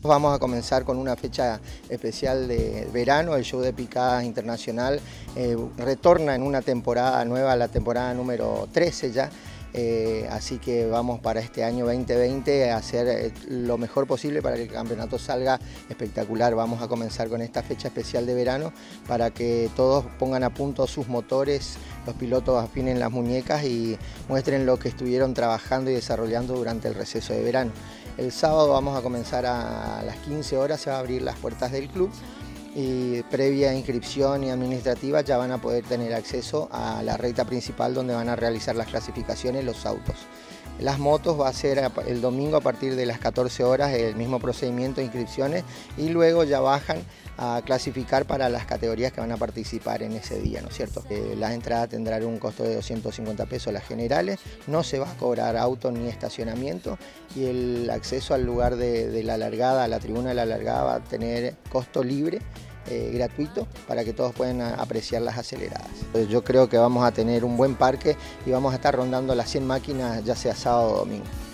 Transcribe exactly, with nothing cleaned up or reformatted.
Vamos a comenzar con una fecha especial de verano, el show de picadas internacional eh, retorna en una temporada nueva, la temporada número trece ya, eh, así que vamos para este año veinte veinte a hacer lo mejor posible para que el campeonato salga espectacular. Vamos a comenzar con esta fecha especial de verano para que todos pongan a punto sus motores, los pilotos afinen las muñecas y muestren lo que estuvieron trabajando y desarrollando durante el receso de verano. El sábado vamos a comenzar a las quince horas, se van a abrir las puertas del club y previa inscripción y administrativa ya van a poder tener acceso a la recta principal donde van a realizar las clasificaciones los autos. Las motos va a ser el domingo a partir de las catorce horas el mismo procedimiento de inscripciones y luego ya bajan a clasificar para las categorías que van a participar en ese día, ¿no es cierto? Eh, las entradas tendrán un costo de doscientos cincuenta pesos las generales, no se va a cobrar auto ni estacionamiento y el acceso al lugar de, de la largada, a la tribuna de la largada va a tener costo libre, Eh, gratuito, para que todos puedan apreciar las aceleradas. Yo creo que vamos a tener un buen parque y vamos a estar rondando las cien máquinas ya sea sábado o domingo.